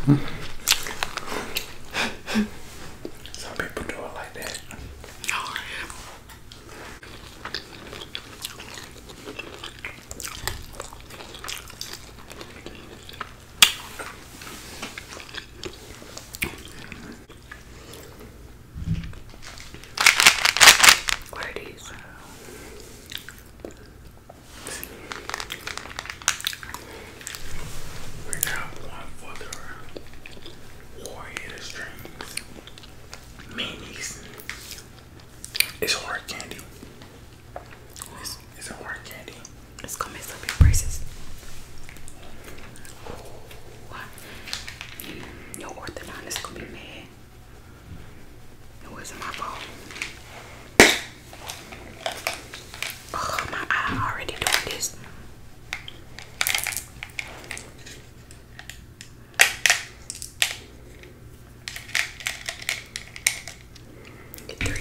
Some people do it like that. Oh, what are these? We got one for the Warrior Strings minis. It's hard candy. It's a hard candy. It's gonna mess up your braces. What? Your orthodontist gonna be mad. It wasn't my fault. Oh, my eye already doing this. Get 3.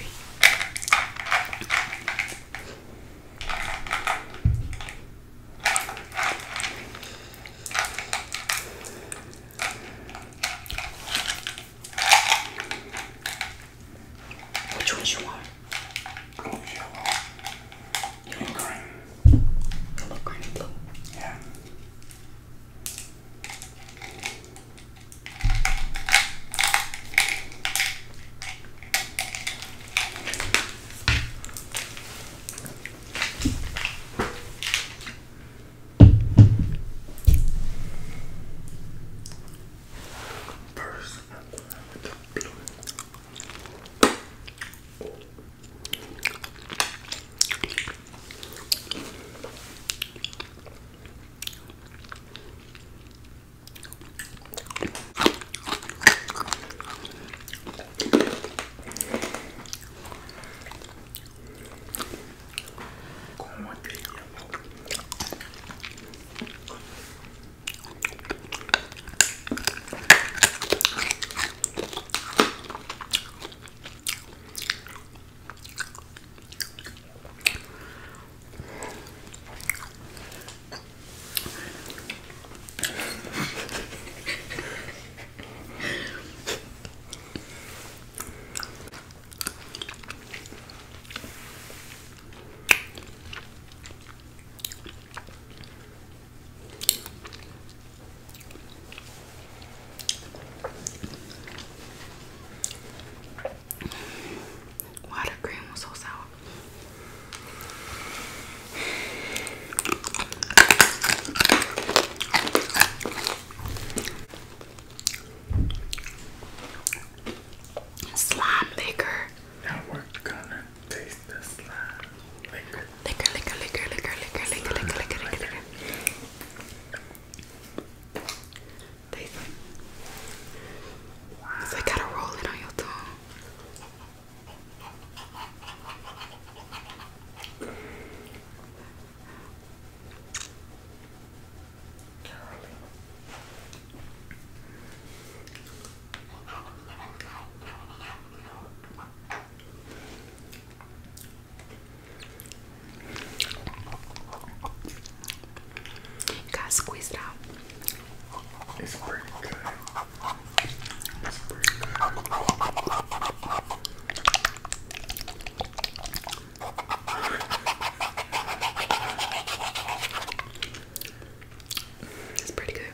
Which ones you want? Yellow and green. Yellow, green, and blue. Yeah. First, I'm going with the blue. Going with the yellow. Why the green was so sour? Slime liquor. Now we're gonna taste the slime liquor. Liquor, liquor, liquor, liquor, liquor, liquor, liquor, liquor, liquor, liquor. Taste it. So you gotta roll it on your tongue. You gotta squeeze it out. It's pretty good. It's pretty good. It's pretty good.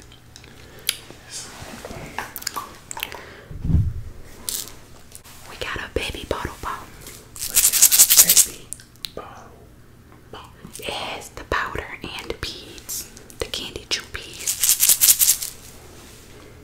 We got a baby bottle ball. Baby bottle. It has the powder and the beads, the candy chew beads.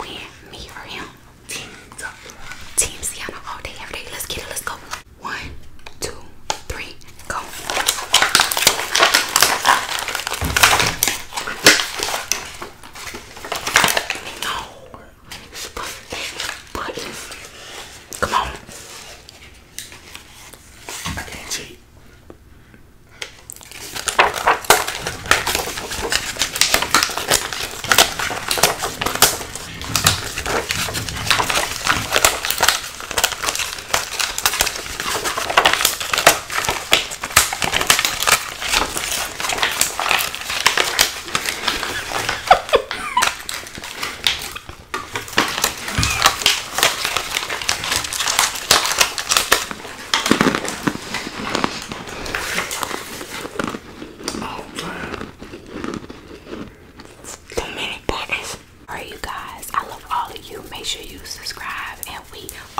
win? Me or him? Team Tiana. Team Tiana all day, every day. Let's get it. Let's go. 1, 2, 3, go. No. Buttons. Come on. I can't cheat. Alright, you guys, I love all of you. Make sure you subscribe, and we